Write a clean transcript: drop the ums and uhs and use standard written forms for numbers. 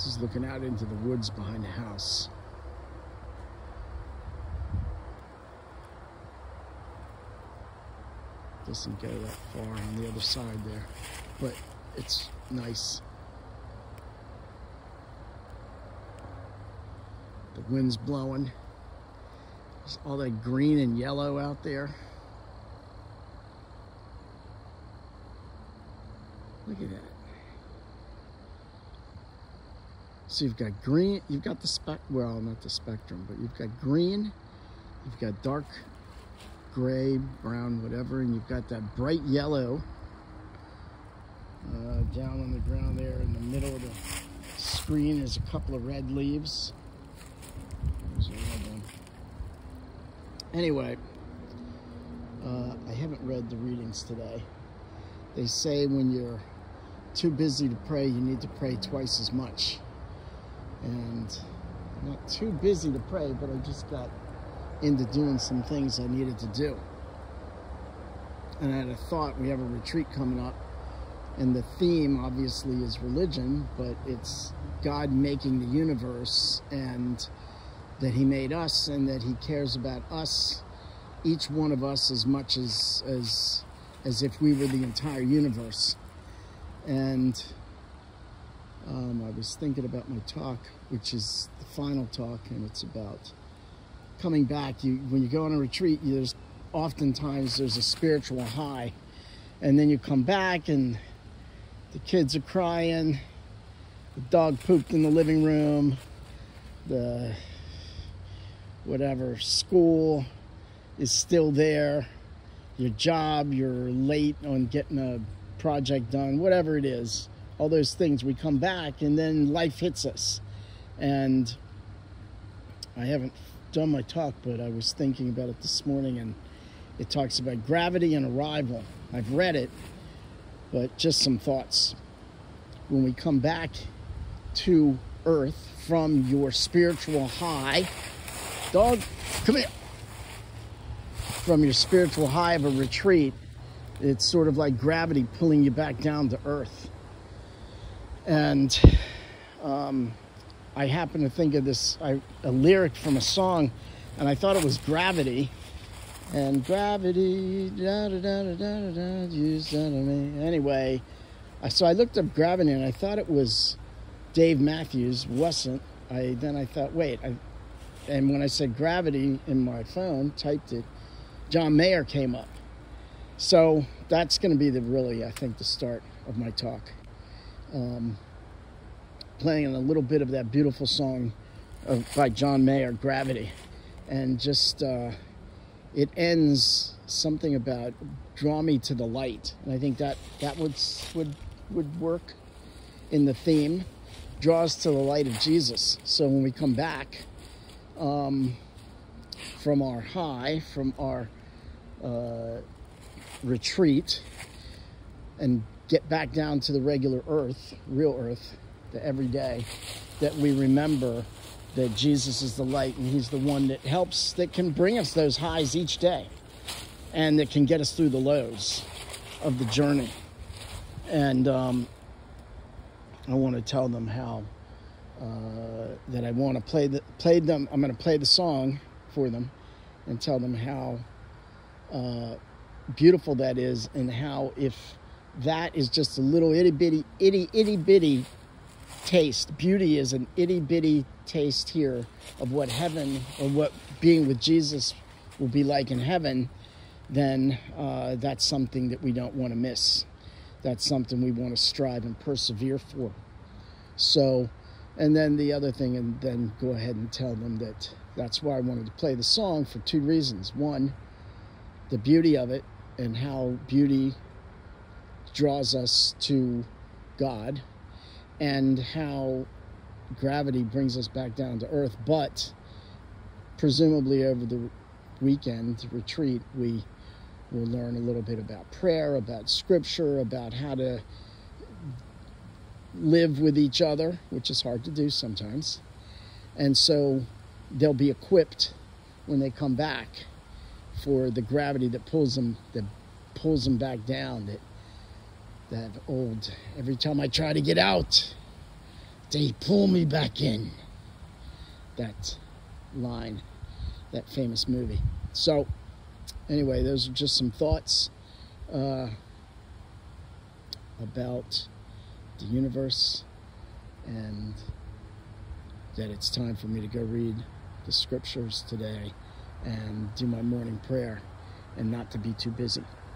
is looking out into the woods behind the house. Doesn't go that far on the other side there, but it's nice. The wind's blowing. There's all that green and yellow out there. Look at that. So you've got green, you've got the well, not the spectrum, but you've got green, you've got dark gray, brown, whatever, and you've got that bright yellow down on the ground there. In the middle of the screen is a couple of red leaves. There's a red one. Anyway, I haven't read the readings today. They say when you're too busy to pray, you need to pray twice as much. And I'm not too busy to pray, but I just got into doing some things I needed to do. And I had a thought, we have a retreat coming up, and the theme obviously is religion, but it's God making the universe, and that he made us, and that he cares about us, each one of us, as much as if we were the entire universe. And I was thinking about my talk, which is the final talk, and it's about coming back. When you go on a retreat, there's oftentimes a spiritual high, and then you come back and the kids are crying, the dog pooped in the living room, the whatever, school is still there, your job, you're late on getting a project done, whatever it is, all those things. We come back and then life hits us. And I haven't done my talk, but I was thinking about it this morning, and it talks about gravity and arrival. I've read it, but just some thoughts. When we come back to earth from your spiritual high, dog, come here. From your spiritual high of a retreat, it's sort of like gravity pulling you back down to earth. And I happened to think of this, a lyric from a song, and I thought it was Gravity. And gravity, da da da da da da, use that on me. Anyway, so I looked up Gravity, and I thought it was Dave Matthews. Wasn't. Then I thought, wait. And when I said Gravity in my phone, typed it, John Mayer came up. So that's going to be I think, the start of my talk. Playing a little bit of that beautiful song by John Mayer, Gravity. And just, it ends something about draw me to the light. And I think that would work in the theme. Draw us to the light of Jesus. So when we come back from our high, from our retreat, and get back down to the regular earth, real earth, the everyday, that we remember that Jesus is the light, and he's the one that helps, that can bring us those highs each day, and that can get us through the lows of the journey. And I want to tell them how that I want to play them. I'm going to play the song for them and tell them how beautiful that is, and how if that is just a little itty bitty taste, beauty is an itty bitty taste here of what heaven, or what being with Jesus will be like in heaven, then that's something that we don't want to miss. That's something we want to strive and persevere for. So, and then the other thing, and then go ahead and tell them that that's why I wanted to play the song, for two reasons. One, the beauty of it, and how beauty draws us to God, and how gravity brings us back down to earth. But presumably over the weekend retreat, we will learn a little bit about prayer, about scripture, about how to live with each other, which is hard to do sometimes. And so they'll be equipped when they come back for the gravity that pulls them back down. That old, every time I try to get out, they pull me back in. That line, that famous movie. So, anyway, those are just some thoughts about the universe, and that it's time for me to go read the scriptures today and do my morning prayer and not to be too busy.